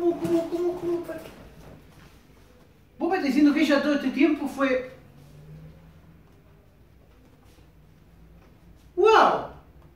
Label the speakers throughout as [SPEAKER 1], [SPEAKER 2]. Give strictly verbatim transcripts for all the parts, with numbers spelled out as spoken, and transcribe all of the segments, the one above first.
[SPEAKER 1] ¿Cómo, cómo, cómo, cómo? ¿Vos me estás diciendo que ella todo este tiempo fue... ¡Wow!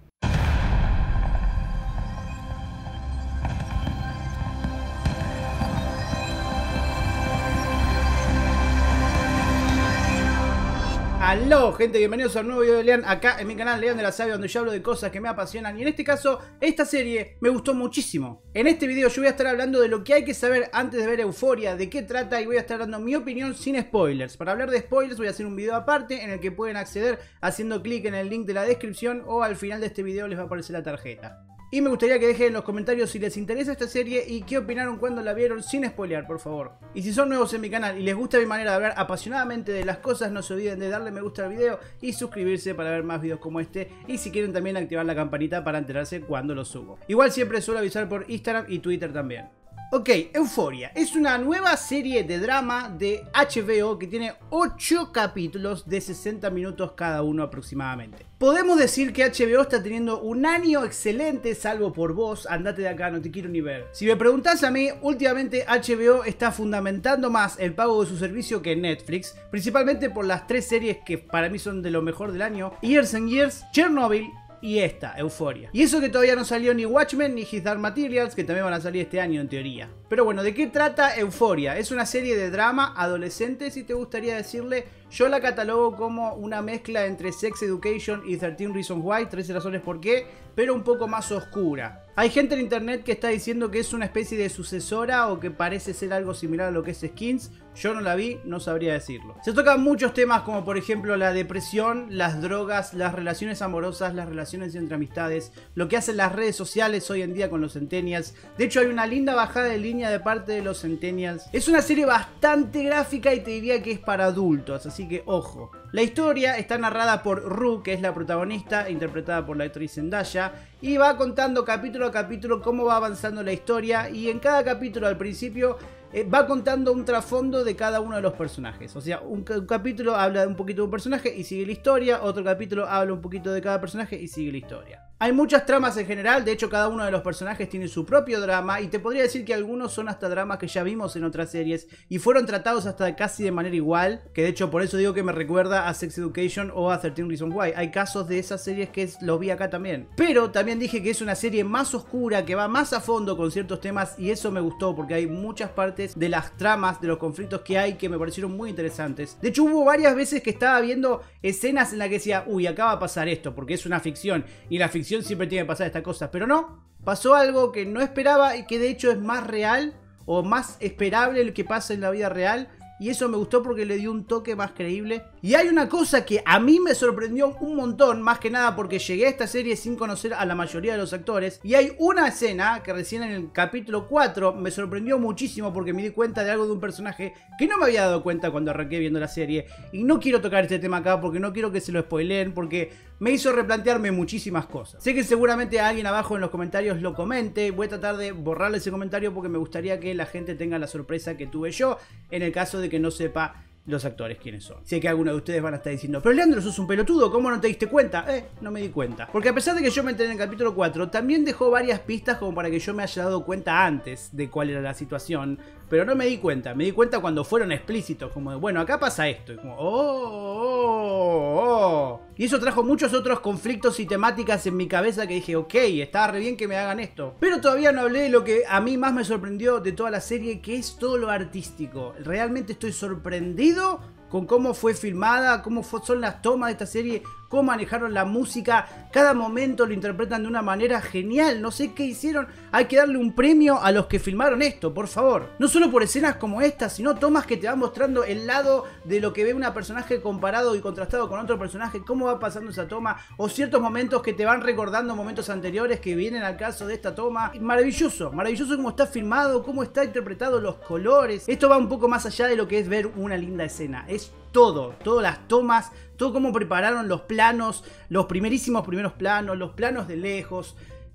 [SPEAKER 1] Aló gente, bienvenidos a un nuevo video de Lean acá en mi canal Lean de la Sabia, donde yo hablo de cosas que me apasionan. Y en este caso, esta serie me gustó muchísimo. En este video yo voy a estar hablando de lo que hay que saber antes de ver Euphoria, de qué trata, y voy a estar dando mi opinión sin spoilers. Para hablar de spoilers voy a hacer un video aparte en el que pueden acceder haciendo clic en el link de la descripción, o al final de este video les va a aparecer la tarjeta. Y me gustaría que dejen en los comentarios si les interesa esta serie y qué opinaron cuando la vieron, sin spoilear, por favor. Y si son nuevos en mi canal y les gusta mi manera de hablar apasionadamente de las cosas, no se olviden de darle me gusta al video y suscribirse para ver más videos como este. Y si quieren también activar la campanita para enterarse cuando los subo. Igual siempre suelo avisar por Instagram y Twitter también. Ok, Euphoria es una nueva serie de drama de H B O que tiene ocho capítulos de sesenta minutos cada uno aproximadamente. Podemos decir que H B O está teniendo un año excelente, salvo por vos, andate de acá, no te quiero ni ver. Si me preguntás a mí, últimamente H B O está fundamentando más el pago de su servicio que Netflix, principalmente por las tres series que para mí son de lo mejor del año: Years and Years, Chernobyl y esta, Euphoria. Y eso que todavía no salió ni Watchmen ni His Dark Materials, que también van a salir este año en teoría. Pero bueno, ¿de qué trata Euphoria? Es una serie de drama adolescente, si te gustaría decirle. Yo la catalogo como una mezcla entre Sex Education y trece Reasons Why, trece razones por qué, pero un poco más oscura. Hay gente en internet que está diciendo que es una especie de sucesora o que parece ser algo similar a lo que es Skins. Yo no la vi, no sabría decirlo. Se tocan muchos temas como por ejemplo la depresión, las drogas, las relaciones amorosas, las relaciones entre amistades, lo que hacen las redes sociales hoy en día con los centennials. De hecho hay una linda bajada de línea de parte de los centennials. Es una serie bastante gráfica y te diría que es para adultos, así que ojo. La historia está narrada por Rue, que es la protagonista, interpretada por la actriz Zendaya, y va contando capítulo a capítulo cómo va avanzando la historia, y en cada capítulo al principio eh, va contando un trasfondo de cada uno de los personajes. O sea, un, un capítulo habla un poquito de un personaje y sigue la historia, otro capítulo habla un poquito de cada personaje y sigue la historia. Hay muchas tramas en general, de hecho cada uno de los personajes tiene su propio drama, y te podría decir que algunos son hasta dramas que ya vimos en otras series y fueron tratados hasta casi de manera igual, que de hecho por eso digo que me recuerda a Sex Education o a trece Reasons Why. Hay casos de esas series que los vi acá también. Pero también dije que es una serie más oscura, que va más a fondo con ciertos temas, y eso me gustó porque hay muchas partes de las tramas, de los conflictos que hay, que me parecieron muy interesantes. De hecho hubo varias veces que estaba viendo escenas en las que decía, uy, acá va a pasar esto, porque es una ficción, y la ficción siempre tiene que pasar estas cosas, pero no, pasó algo que no esperaba y que de hecho es más real o más esperable el que pasa en la vida real, y eso me gustó porque le dio un toque más creíble. Y hay una cosa que a mí me sorprendió un montón, más que nada porque llegué a esta serie sin conocer a la mayoría de los actores, y hay una escena que recién en el capítulo cuatro me sorprendió muchísimo porque me di cuenta de algo de un personaje que no me había dado cuenta cuando arranqué viendo la serie, y no quiero tocar este tema acá porque no quiero que se lo spoileen, porque me hizo replantearme muchísimas cosas. Sé que seguramente alguien abajo en los comentarios lo comente, voy a tratar de borrarle ese comentario porque me gustaría que la gente tenga la sorpresa que tuve yo, en el caso de que no sepa los actores quiénes son. Sé que algunos de ustedes van a estar diciendo, pero Leandro, sos un pelotudo, ¿cómo no te diste cuenta? Eh, no me di cuenta. Porque a pesar de que yo me enteré en el capítulo cuatro, también dejó varias pistas como para que yo me haya dado cuenta antes de cuál era la situación, pero no me di cuenta. Me di cuenta cuando fueron explícitos, como de, bueno, acá pasa esto, y como, oh, oh, oh. Y eso trajo muchos otros conflictos y temáticas en mi cabeza que dije, ok, estaba re bien que me hagan esto. Pero todavía no hablé de lo que a mí más me sorprendió de toda la serie, que es todo lo artístico. Realmente estoy sorprendido con cómo fue filmada, cómo fue, son las tomas de esta serie, cómo manejaron la música, cada momento lo interpretan de una manera genial, no sé qué hicieron. Hay que darle un premio a los que filmaron esto, por favor. No solo por escenas como esta, sino tomas que te van mostrando el lado de lo que ve una personaje comparado y contrastado con otro personaje, cómo va pasando esa toma, o ciertos momentos que te van recordando momentos anteriores que vienen al caso de esta toma. Maravilloso, maravilloso cómo está filmado, cómo está interpretado, los colores. Esto va un poco más allá de lo que es ver una linda escena, es todo, todas las tomas, todo cómo prepararon los planos, los primerísimos primeros planos, los planos de lejos.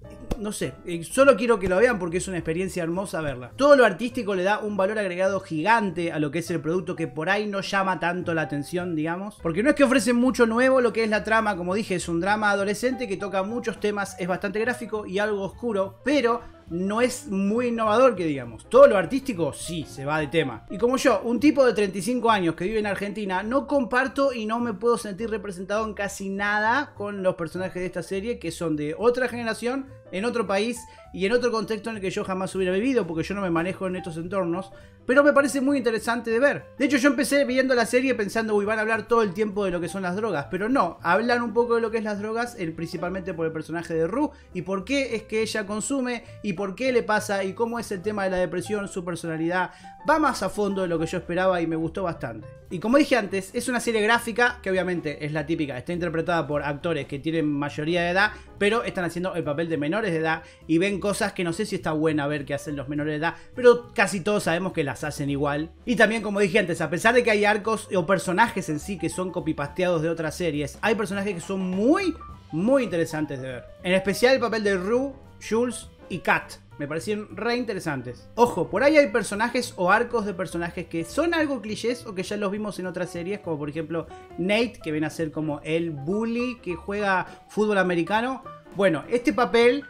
[SPEAKER 1] No sé, solo quiero que lo vean porque es una experiencia hermosa verla. Todo lo artístico le da un valor agregado gigante a lo que es el producto, que por ahí no llama tanto la atención, digamos. Porque no es que ofrecen mucho nuevo lo que es la trama, como dije, es un drama adolescente que toca muchos temas, es bastante gráfico y algo oscuro, pero no es muy innovador, que digamos. Todo lo artístico sí, se va de tema. Y como yo, un tipo de treinta y cinco años que vive en Argentina, no comparto y no me puedo sentir representado en casi nada con los personajes de esta serie, que son de otra generación, en otro país y en otro contexto en el que yo jamás hubiera vivido, porque yo no me manejo en estos entornos, pero me parece muy interesante de ver. De hecho, yo empecé viendo la serie pensando, uy, van a hablar todo el tiempo de lo que son las drogas, pero no, hablan un poco de lo que es las drogas, el, principalmente por el personaje de Rue, y por qué es que ella consume, y por qué le pasa, y cómo es el tema de la depresión, su personalidad. Va más a fondo de lo que yo esperaba y me gustó bastante. Y como dije antes, es una serie gráfica que obviamente es la típica, está interpretada por actores que tienen mayoría de edad, pero están haciendo el papel de menores de edad y ven cosas que no sé si está buena ver que hacen los menores de edad, pero casi todos sabemos que las hacen igual. Y también, como dije antes, a pesar de que hay arcos o personajes en sí que son copipasteados de otras series, hay personajes que son muy, muy interesantes de ver. En especial el papel de Rue, Jules y Kat. Me parecieron re interesantes. Ojo, por ahí hay personajes o arcos de personajes que son algo clichés o que ya los vimos en otras series, como por ejemplo Nate, que viene a ser como el bully que juega fútbol americano. Bueno, este papel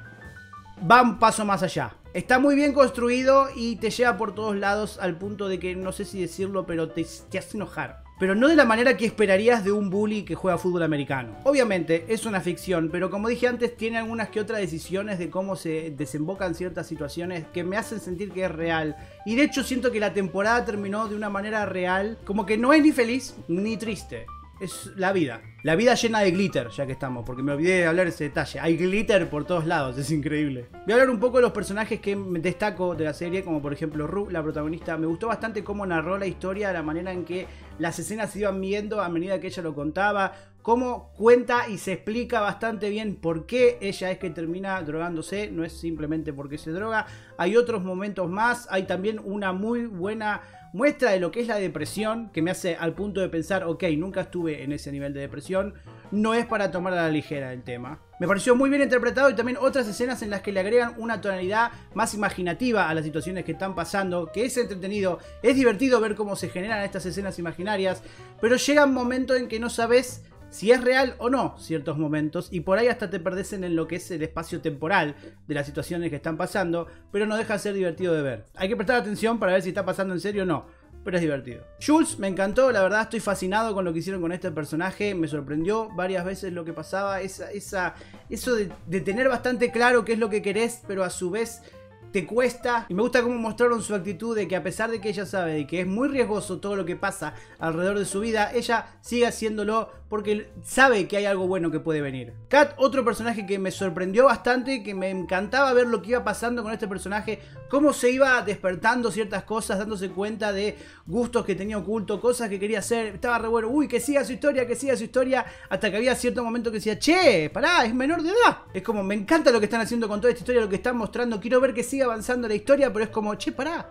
[SPEAKER 1] va un paso más allá. Está muy bien construido y te lleva por todos lados al punto de que, no sé si decirlo, pero te, te hace enojar. Pero no de la manera que esperarías de un bully que juega fútbol americano. Obviamente es una ficción, pero como dije antes, tiene algunas que otras decisiones de cómo se desembocan ciertas situaciones que me hacen sentir que es real. Y de hecho siento que la temporada terminó de una manera real, como que no es ni feliz ni triste. Es la vida. La vida llena de glitter, ya que estamos, porque me olvidé de hablar de ese detalle. Hay glitter por todos lados, es increíble. Voy a hablar un poco de los personajes que destaco de la serie, como por ejemplo Rue, la protagonista. Me gustó bastante cómo narró la historia, la manera en que las escenas se iban viendo a medida que ella lo contaba, cómo cuenta y se explica bastante bien por qué ella es que termina drogándose. No es simplemente porque se droga, hay otros momentos más. Hay también una muy buena muestra de lo que es la depresión, que me hace al punto de pensar, ok, nunca estuve en ese nivel de depresión, no es para tomar a la ligera el tema. Me pareció muy bien interpretado y también otras escenas en las que le agregan una tonalidad más imaginativa a las situaciones que están pasando, que es entretenido, es divertido ver cómo se generan estas escenas imaginarias, pero llega un momento en que no sabes si es real o no ciertos momentos, y por ahí hasta te perdés en lo que es el espacio temporal de las situaciones que están pasando, pero no deja de ser divertido de ver. Hay que prestar atención para ver si está pasando en serio o no, pero es divertido. Jules me encantó, la verdad estoy fascinado con lo que hicieron con este personaje, me sorprendió varias veces lo que pasaba, esa, esa, eso de, de tener bastante claro qué es lo que querés, pero a su vez te cuesta. Y me gusta cómo mostraron su actitud de que a pesar de que ella sabe de que es muy riesgoso todo lo que pasa alrededor de su vida, ella sigue haciéndolo porque sabe que hay algo bueno que puede venir. Kat, otro personaje que me sorprendió bastante, que me encantaba ver lo que iba pasando con este personaje, cómo se iba despertando ciertas cosas, dándose cuenta de gustos que tenía oculto, cosas que quería hacer, estaba re bueno, uy, que siga su historia, que siga su historia, hasta que había cierto momento que decía, che, pará, es menor de edad. Es como, me encanta lo que están haciendo con toda esta historia, lo que están mostrando, quiero ver que siga avanzando la historia, pero es como, che, pará,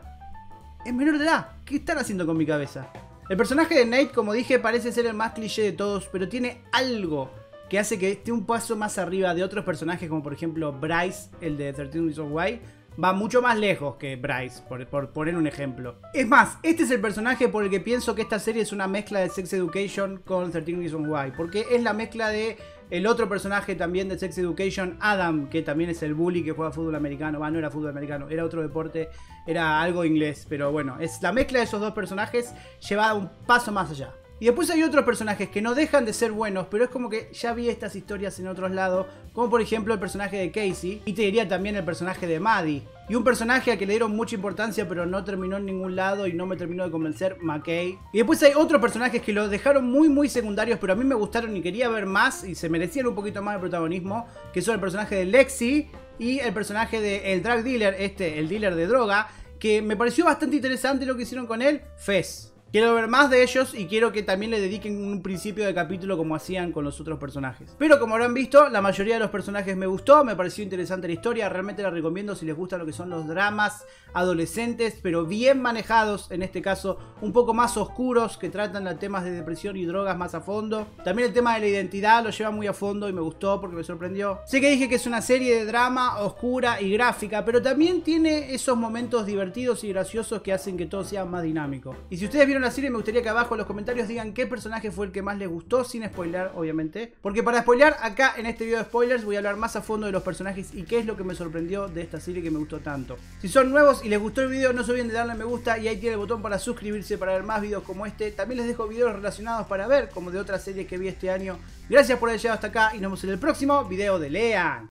[SPEAKER 1] es menor de edad, ¿qué están haciendo con mi cabeza? El personaje de Nate, como dije, parece ser el más cliché de todos, pero tiene algo que hace que esté un paso más arriba de otros personajes, como por ejemplo Bryce, el de trece Reasons Why. Va mucho más lejos que Bryce, por, por poner un ejemplo. Es más, este es el personaje por el que pienso que esta serie es una mezcla de Sex Education con trece Reasons Why, porque es la mezcla de el otro personaje también de Sex Education, Adam, que también es el bully que juega fútbol americano. Va, no era fútbol americano, era otro deporte, era algo inglés, pero bueno, es la mezcla de esos dos personajes llevada un paso más allá. Y después hay otros personajes que no dejan de ser buenos, pero es como que ya vi estas historias en otros lados, como por ejemplo el personaje de Casey, y te diría también el personaje de Maddie. Y un personaje al que le dieron mucha importancia pero no terminó en ningún lado y no me terminó de convencer, McKay. Y después hay otros personajes que los dejaron muy muy secundarios, pero a mí me gustaron y quería ver más y se merecían un poquito más de protagonismo, que son el personaje de Lexi y el personaje de el drug dealer, este, el dealer de droga, que me pareció bastante interesante lo que hicieron con él, Fez. Quiero ver más de ellos y quiero que también le dediquen un principio de capítulo como hacían con los otros personajes. Pero como habrán visto, la mayoría de los personajes me gustó, me pareció interesante la historia, realmente la recomiendo si les gusta lo que son los dramas adolescentes, pero bien manejados, en este caso un poco más oscuros, que tratan de temas de depresión y drogas más a fondo. También el tema de la identidad lo lleva muy a fondo y me gustó porque me sorprendió. Sé que dije que es una serie de drama oscura y gráfica, pero también tiene esos momentos divertidos y graciosos que hacen que todo sea más dinámico. Y si ustedes vieron vieron la serie me gustaría que abajo en los comentarios digan qué personaje fue el que más les gustó, sin spoiler obviamente. Porque para spoilear acá en este video de spoilers voy a hablar más a fondo de los personajes y qué es lo que me sorprendió de esta serie que me gustó tanto. Si son nuevos y les gustó el video no se olviden de darle me gusta y ahí tiene el botón para suscribirse para ver más videos como este. También les dejo videos relacionados para ver como de otras series que vi este año. Gracias por haber llegado hasta acá y nos vemos en el próximo video de Lean.